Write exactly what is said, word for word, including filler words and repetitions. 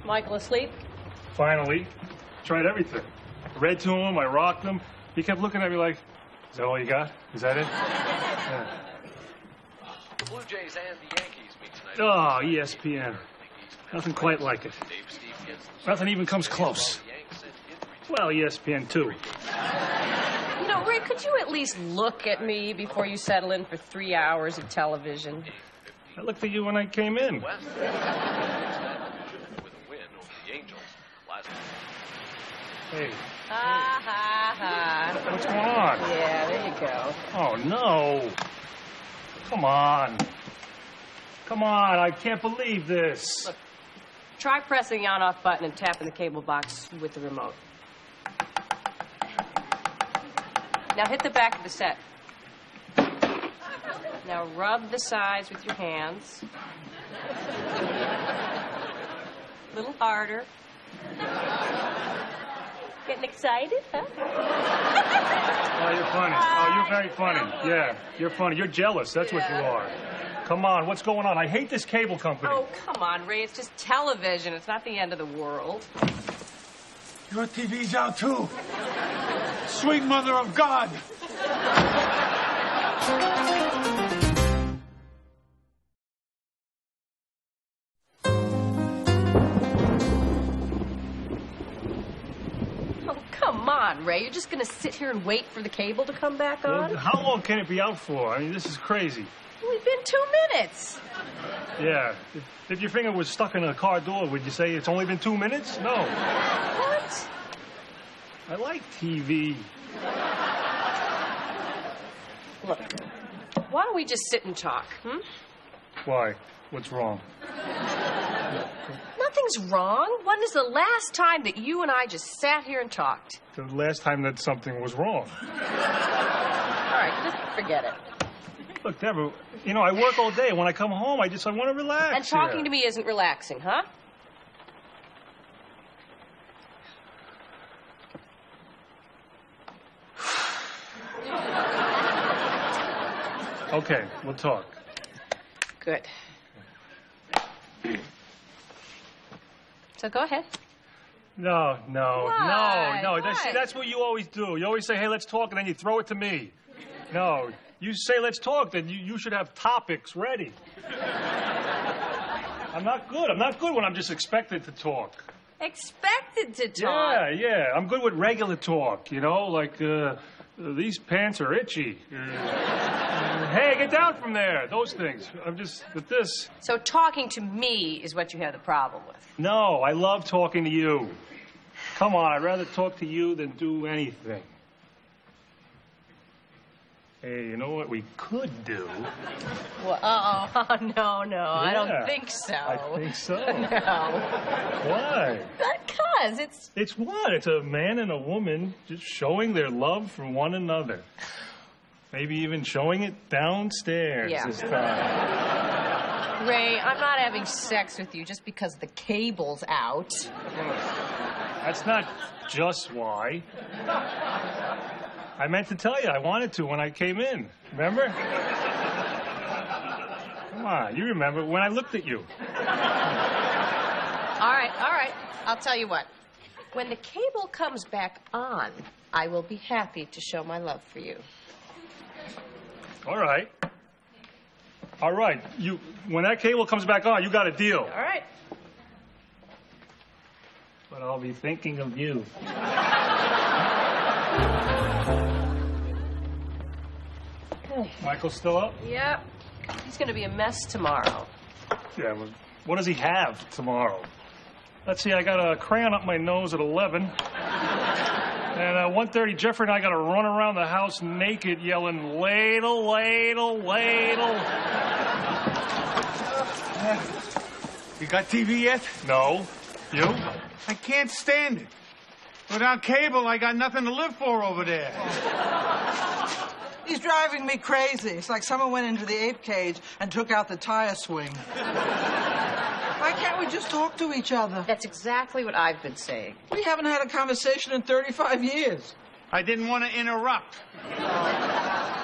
Michael asleep? Finally. Tried everything. Read to him, I rocked him. He kept looking at me like, is that all you got? Is that it? Yeah. The Blue Jays and the Yankees meet tonight. Oh, E S P N. Nothing quite like it. Nothing even comes close. Well, E S P N too. You know, Ray, could you at least look at me before you settle in for three hours of television? I looked at you when I came in. With a win over the Angels last Hey. Ha, ha, ha. What's going on? Yeah, there you go. Oh, no. Come on. Come on, I can't believe this. Look, try pressing the on-off button and tapping the cable box with the remote. Now hit the back of the set. Now rub the sides with your hands. A little harder. Getting excited, huh? Oh, you're funny. Oh, you're very funny. Yeah, you're funny. You're jealous. That's yeah. what you are. Come on, what's going on? I hate this cable company. Oh, come on, Ray. It's just television. It's not the end of the world. Your T V's out, too. Sweet mother of God. Oh, come on, Ray. You're just going to sit here and wait for the cable to come back on? Well, how long can it be out for? I mean, this is crazy. We've been two minutes. Yeah. If, if your finger was stuck in a car door, would you say it's only been two minutes? No. What? I like T V. Look, why don't we just sit and talk, hmm? Why? What's wrong? Nothing's wrong. When is the last time that you and I just sat here and talked? The last time that something was wrong. All right, just forget it. Look, Debra, you know, I work all day. When I come home, I just, I want to relax. And talking here. to me isn't relaxing, huh? Okay, we'll talk. Good. So go ahead. No, no, Why? no, no. That's, see, that's what you always do. You always say, hey, let's talk, and then you throw it to me. No, you say, let's talk, then you, you should have topics ready. I'm not good. I'm not good when I'm just expected to talk. Expected to talk? Yeah, yeah. I'm good with regular talk, you know, like, uh, these pants are itchy. Uh, hey, get down from there. Those things. I'm just, with this. So talking to me is what you have the problem with? No, I love talking to you. Come on, I'd rather talk to you than do anything. Hey, you know what we could do? Well, uh-oh. Oh, no, no. Yeah, I don't think so. I think so. No. Why? Because it's... It's what? It's a man and a woman just showing their love for one another. Maybe even showing it downstairs Yeah. this time. Ray, I'm not having sex with you just because the cable's out. That's not just why. I meant to tell you, I wanted to when I came in. Remember? Come on, you remember when I looked at you. All right, all right. I'll tell you what. When the cable comes back on, I will be happy to show my love for you. All right. All right. You, when that cable comes back on, you got a deal. All right. But I'll be thinking of you. Michael's still up? Yep. He's going to be a mess tomorrow. Yeah, well, what does he have tomorrow? Let's see, I got a crayon up my nose at eleven. And at one thirty, Jeffrey and I got to run around the house naked yelling, ladle, ladle, ladle. You got T V yet? No. You? I can't stand it. Without cable, I got nothing to live for over there. He's driving me crazy. It's like someone went into the ape cage and took out the tire swing. Why can't we just talk to each other? That's exactly what I've been saying. We haven't had a conversation in thirty-five years. I didn't want to interrupt.